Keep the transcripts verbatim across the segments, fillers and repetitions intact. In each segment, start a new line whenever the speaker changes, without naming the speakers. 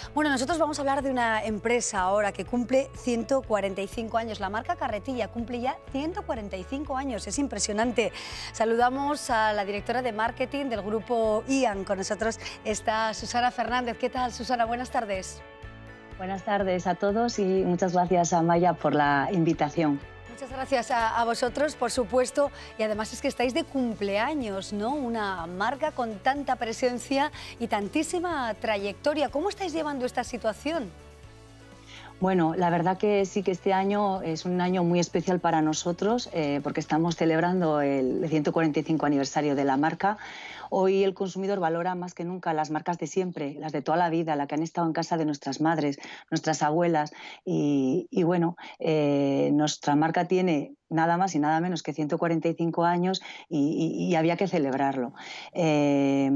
Bueno, nosotros vamos a hablar de una empresa ahora que cumple ciento cuarenta y cinco años. La marca Carretilla cumple ya ciento cuarenta y cinco años, es impresionante. Saludamos a la directora de marketing del grupo IAN. Con nosotros está Susana Fernández. ¿Qué tal, Susana? Buenas tardes.
Buenas tardes a todos y muchas gracias a Maya por la invitación.
Muchas gracias a, a vosotros, por supuesto, y además es que estáis de cumpleaños, ¿no? Una marca con tanta presencia y tantísima trayectoria. ¿Cómo estáis llevando esta situación?
Bueno, la verdad que sí que este año es un año muy especial para nosotros eh, porque estamos celebrando el ciento cuarenta y cinco aniversario de la marca. Hoy el consumidor valora más que nunca las marcas de siempre, las de toda la vida, las que han estado en casa de nuestras madres, nuestras abuelas y, y bueno, eh, nuestra marca tiene nada más y nada menos que ciento cuarenta y cinco años y, y, y había que celebrarlo. Eh,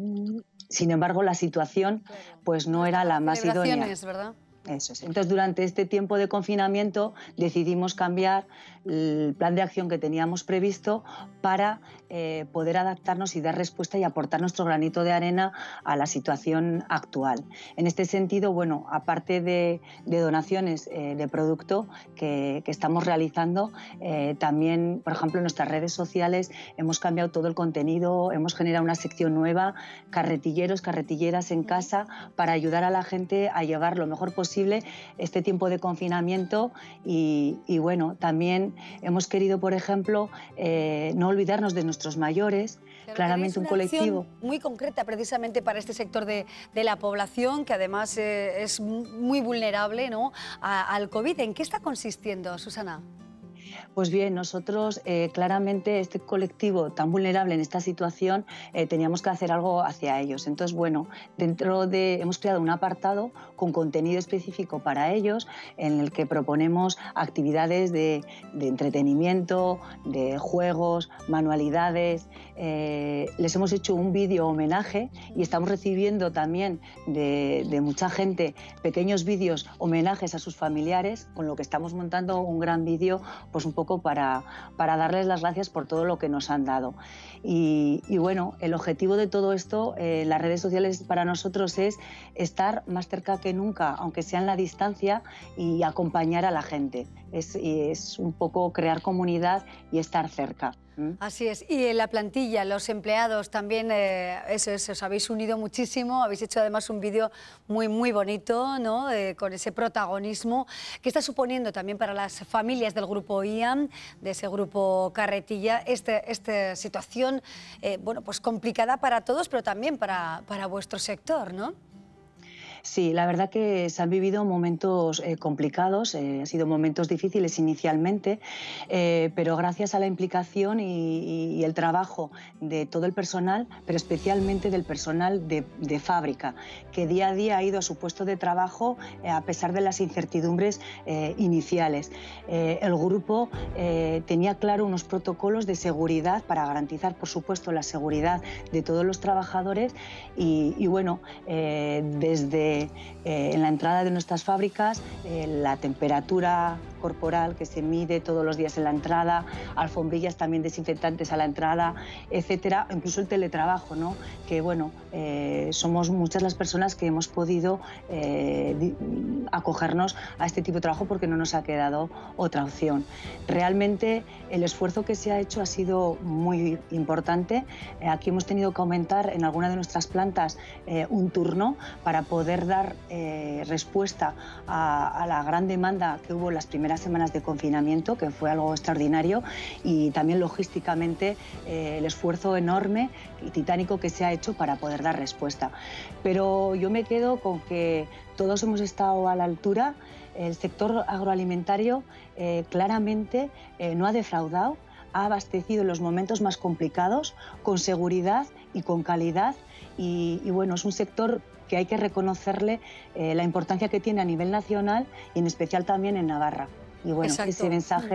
sin embargo, la situación pues no era la más idónea.
¿Verdad?
Eso es. Entonces, durante este tiempo de confinamiento decidimos cambiar el plan de acción que teníamos previsto para eh, poder adaptarnos y dar respuesta y aportar nuestro granito de arena a la situación actual. En este sentido, bueno, aparte de, de donaciones eh, de producto que, que estamos realizando, eh, también, por ejemplo, en nuestras redes sociales hemos cambiado todo el contenido, hemos generado una sección nueva, carretilleros, carretilleras en casa, para ayudar a la gente a llevar lo mejor posible este tiempo de confinamiento y, y bueno, también hemos querido, por ejemplo, eh, no olvidarnos de nuestros mayores.
Pero
claramente un colectivo
muy concreta precisamente para este sector de, de la población que además eh, es muy vulnerable, ¿no?, a, al COVID. ¿En qué está consistiendo, Susana?
Pues bien, nosotros eh, claramente este colectivo tan vulnerable en esta situación eh, teníamos que hacer algo hacia ellos. Entonces, bueno, dentro de hemos creado un apartado con contenido específico para ellos en el que proponemos actividades de, de entretenimiento, de juegos, manualidades. Eh, les hemos hecho un vídeo homenaje y estamos recibiendo también de, de mucha gente pequeños vídeos homenajes a sus familiares, con lo que estamos montando un gran vídeo pues un poco para, para darles las gracias por todo lo que nos han dado. Y, y bueno, el objetivo de todo esto en eh, las redes sociales para nosotros es estar más cerca que nunca, aunque sea en la distancia, y acompañar a la gente. Es, es un poco crear comunidad y estar cerca.
Así es. Y en la plantilla, los empleados también, eh, eso es, os habéis unido muchísimo, habéis hecho además un vídeo muy, muy bonito, ¿no?, eh, con ese protagonismo que está suponiendo también para las familias del grupo IAN, de ese grupo Carretilla, este, esta situación, eh, bueno, pues complicada para todos, pero también para, para vuestro sector, ¿no?
Sí, la verdad que se han vivido momentos eh, complicados, eh, han sido momentos difíciles inicialmente, eh, pero gracias a la implicación y, y el trabajo de todo el personal, pero especialmente del personal de, de fábrica, que día a día ha ido a su puesto de trabajo eh, a pesar de las incertidumbres eh, iniciales. Eh, el grupo eh, tenía claro unos protocolos de seguridad para garantizar, por supuesto, la seguridad de todos los trabajadores y, y bueno, eh, desde Eh, en la entrada de nuestras fábricas, eh, la temperatura corporal que se mide todos los días en la entrada, alfombrillas también desinfectantes a la entrada, etcétera, incluso el teletrabajo, ¿no?, que bueno, eh, somos muchas las personas que hemos podido eh, acogernos a este tipo de trabajo porque no nos ha quedado otra opción. Realmente el esfuerzo que se ha hecho ha sido muy importante. Eh, aquí hemos tenido que aumentar en alguna de nuestras plantas eh, un turno para poder dar eh, respuesta a, a la gran demanda que hubo en las primeras semanas de confinamiento, que fue algo extraordinario, y también logísticamente eh, el esfuerzo enorme y titánico que se ha hecho para poder dar respuesta. Pero yo me quedo con que todos hemos estado a la altura. El sector agroalimentario eh, claramente eh, no ha defraudado, ha abastecido en los momentos más complicados, con seguridad y con calidad, y, y bueno, es un sector que hay que reconocerle eh, la importancia que tiene a nivel nacional y en especial también en Navarra. Y bueno,
Exacto.
ese mensaje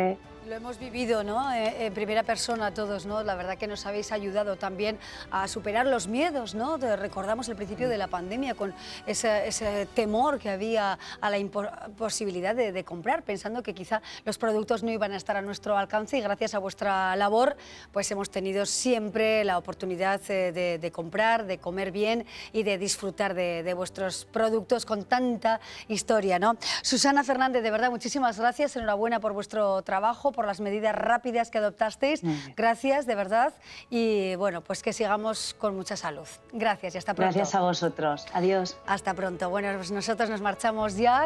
Lo hemos vivido, ¿no? Eh, en primera persona todos, ¿no? La verdad que nos habéis ayudado también a superar los miedos, ¿no? De, recordamos el principio de la pandemia con ese, ese temor que había a la imposibilidad de, de comprar, pensando que quizá los productos no iban a estar a nuestro alcance, y gracias a vuestra labor pues hemos tenido siempre la oportunidad de, de, de comprar, de comer bien y de disfrutar de, de vuestros productos con tanta historia, ¿no? Susana Fernández, de verdad, muchísimas gracias, enhorabuena por vuestro trabajo, por las medidas rápidas que adoptasteis, gracias, de verdad, y bueno, pues que sigamos con mucha salud. Gracias y hasta pronto.
Gracias a vosotros, adiós.
Hasta pronto. Bueno, pues nosotros nos marchamos ya.